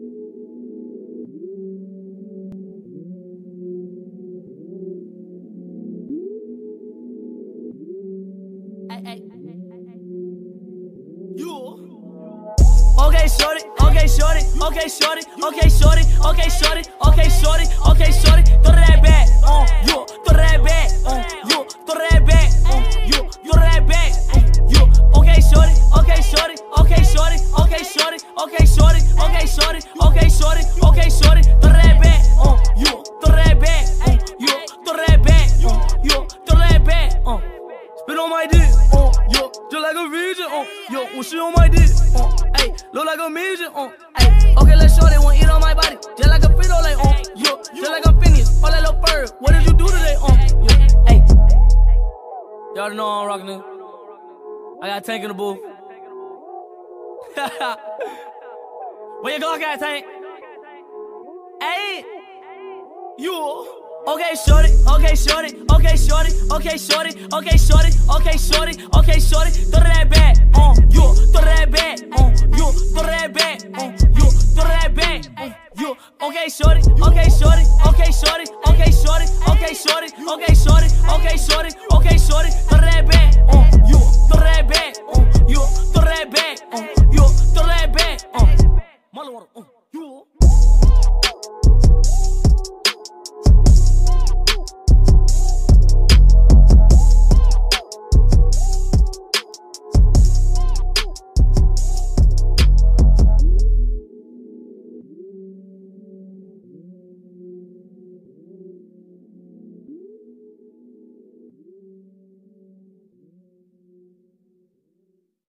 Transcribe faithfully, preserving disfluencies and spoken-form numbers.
Okay, shorty, okay, shorty, okay, shorty, okay, shorty, okay, shorty, okay, shorty, okay, shorty, throw that back on you, throw that back on you, throw that back on you, throw that back on you. Okay, shorty, okay, shorty, okay, shorty, okay, shorty, okay, shorty, okay, shorty, okay, shorty, okay, shorty, throw that back on you, throw that back on you, throw that back on you, throw that back on. Spit on my dick, on yo, just like a virgin, on yo, when she on my dick, on. Look like a midget, uh, ayy. Okay, let's show they won't eat on my body. Just like a Frito, like, uh, yo. Just like I'm finished, all that little bird. What did you do today, uh, yo, ayy. Y'all know I'm rockin' it. I got a tank in the booth. Where your Glock at, Tank? Ayy. You. Okay, shorty, okay, shorty, okay, shorty, okay, shorty, okay, shorty, okay, shorty, okay, shorty, throw that back on you.